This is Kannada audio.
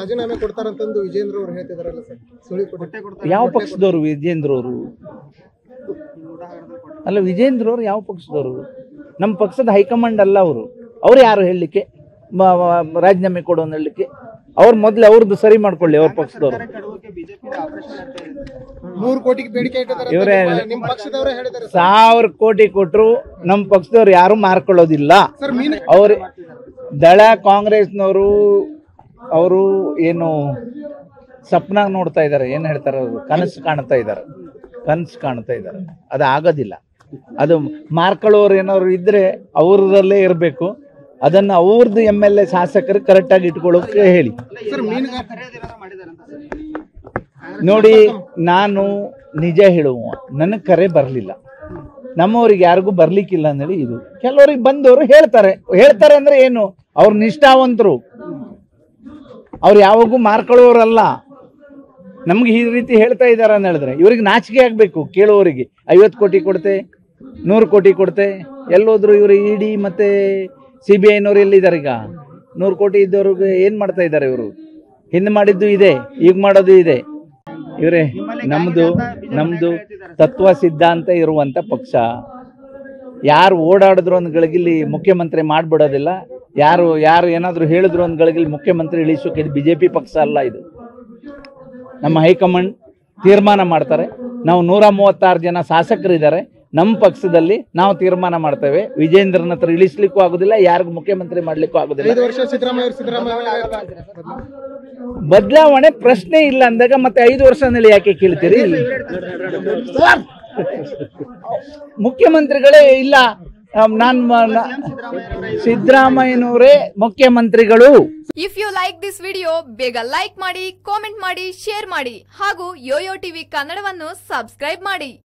ರಾಜೀನಾಮೆ ಕೊಡ್ತಾರಂತಂದು ವಿಜೇಂದ್ರ ಅವರು ಹೇಳ್ತಿದಾರಲ್ಲ ಸರ್, ಸುಳಿ ಕೊಟ್ಟೆ ಯಾವ ಪಕ್ಷದವರು ವಿಜೇಂದ್ರ ಅವರು? ಅಲ್ಲ, ವಿಜೇಂದ್ರ ಅವರು ಯಾವ ಪಕ್ಷದವರು? ನಮ್ಮ ಪಕ್ಷದ ಹೈಕಮಾಂಡ್ ಅಲ್ಲ ಅವರು. ಅವ್ರು ಯಾರು ಹೇಳಲಿಕ್ಕೆ ರಾಜೀನಾಮೆ ಕೊಡೋನ್ ಹೇಳಲಿಕ್ಕೆ? ಅವ್ರು ಮೊದಲು ಅವ್ರದ್ದು ಸರಿ ಮಾಡ್ಕೊಳ್ಳಿ. ಅವ್ರ ಪಕ್ಷದವರು 100 ಕೋಟಿಗೆ ಬೇಡಿಕೆ ಇಟ್ಟಿದ್ದಾರೆ ಇವರೇ ನಿಮ್ಮ ಪಕ್ಷದವರೇ ಹೇಳಿದ್ದಾರೆ 1000 ಕೋಟಿ ಕೊಟ್ಟರು ನಮ್ಮ ಪಕ್ಷದವ್ರು ಯಾರು ಮಾರ್ಕೊಳ್ಳೋದಿಲ್ಲ. ಅವ್ರ ದಳ ಕಾಂಗ್ರೆಸ್ನವರು ಅವರು ಏನು ಸಪ್ನಾಗ ನೋಡ್ತಾ ಇದ್ದಾರೆ, ಏನ್ ಹೇಳ್ತಾರೆ ಅವರು, ಕನಸು ಕಾಣ್ತಾ ಇದ್ದಾರೆ. ಅದು ಆಗೋದಿಲ್ಲ. ಅದು ಮಾರ್ಕೊಳ್ಳೋರು ಏನಾದ್ರು ಇದ್ರೆ ಅವ್ರದಲ್ಲೇ ಇರಬೇಕು. ಅದನ್ನ ಅವ್ರದ್ದು MLA ಶಾಸಕರು ಕರೆಕ್ಟ್ ಆಗಿ ಇಟ್ಕೊಳ್ಳೋಕೆ ಹೇಳಿ. ನೋಡಿ, ನಾನು ನಿಜ ಹೇಳುವ, ನನಗೆ ಕರೆ ಬರಲಿಲ್ಲ. ನಮ್ಮವ್ರಿಗೆ ಯಾರಿಗೂ ಬರ್ಲಿಕ್ಕಿಲ್ಲ ಅಂದೇಳಿ ಇದು. ಕೆಲವರಿಗೆ ಬಂದವರು ಹೇಳ್ತಾರೆ ಅಂದ್ರೆ ಏನು, ಅವ್ರು ನಿಷ್ಠಾವಂತರು, ಅವ್ರು ಯಾವಾಗೂ ಮಾರ್ಕೊಳ್ಳೋರಲ್ಲ. ನಮ್ಗೆ ಈ ರೀತಿ ಹೇಳ್ತಾ ಇದಾರ ಅಂತ ಹೇಳಿದ್ರೆ ಇವ್ರಿಗೆ ನಾಚಿಕೆ ಆಗ್ಬೇಕು. ಕೇಳುವವರಿಗೆ 50 ಕೋಟಿ ಕೊಡ್ತೆ, 100 ಕೋಟಿ ಕೊಡ್ತೆ, ಎಲ್ಲೋದ್ರು ಇವರು ED ಮತ್ತೆ CBIನವ್ರು ಎಲ್ಲಿದ್ದಾರೆ? ಈಗ 100 ಕೋಟಿ ಇದ್ದವ್ರಿಗೆ ಏನ್ ಮಾಡ್ತಾ ಇದ್ದಾರೆ ಇವರು? ಹಿಂದೆ ಮಾಡಿದ್ದು ಇದೆ, ಈಗ ಮಾಡೋದು ಇದೆ. ಇವರೇ ನಮ್ದು ತತ್ವ ಸಿದ್ಧಾಂತ ಇರುವಂತ ಪಕ್ಷ. ಯಾರು ಓಡಾಡಿದ್ರು ಒಂದು ಗಳಿಗಿಲ್ಲಿ ಮುಖ್ಯಮಂತ್ರಿ ಮಾಡ್ಬಿಡೋದಿಲ್ಲ. ಯಾರು ಏನಾದ್ರು ಹೇಳಿದ್ರು ಒಂದು ಗಳಿಗಿಲ್ಲಿ ಮುಖ್ಯಮಂತ್ರಿ ಇಳಿಸೋಕೆ ಇದು BJP ಪಕ್ಷ ಅಲ್ಲ. ಇದು ನಮ್ಮ ಹೈಕಮಾಂಡ್ ತೀರ್ಮಾನ ಮಾಡ್ತಾರೆ. ನಾವು 136 ಜನ ಶಾಸಕರಿದ್ದಾರೆ ನಮ್ಮ ಪಕ್ಷದಲ್ಲಿ, ನಾವು ತೀರ್ಮಾನ ಮಾಡ್ತೇವೆ. ವಿಜೇಂದ್ರನ ಹತ್ರ ಇಳಿಸ್ಲಿಕ್ಕೂ ಆಗುದಿಲ್ಲ, ಯಾರಿಗೂ ಮುಖ್ಯಮಂತ್ರಿ ಮಾಡ್ಲಿಕ್ಕೂ ಆಗುದಿಲ್ಲ. ಬದಲಾವಣೆ ಪ್ರಶ್ನೆ ಇಲ್ಲ ಅಂದಾಗ ಮತ್ತೆ 5 ವರ್ಷದಲ್ಲಿ ಯಾಕೆ ಕೇಳ್ತೀರಿ? ಮುಖ್ಯಮಂತ್ರಿಗಳೇ ಇಲ್ಲ. ಸಿದ್ದರಾಮಯ್ಯನವರೇ ಮುಖ್ಯಮಂತ್ರಿಗಳು. If you like this video, ಬೇಗ ಲೈಕ್ ಮಾಡಿ, ಕಾಮೆಂಟ್ ಮಾಡಿ, ಶೇರ್ ಮಾಡಿ ಹಾಗೂ ಯೋಯೋ ಟಿವಿ ಕನ್ನಡವನ್ನು ಸಬ್ಸ್ಕ್ರೈಬ್ ಮಾಡಿ.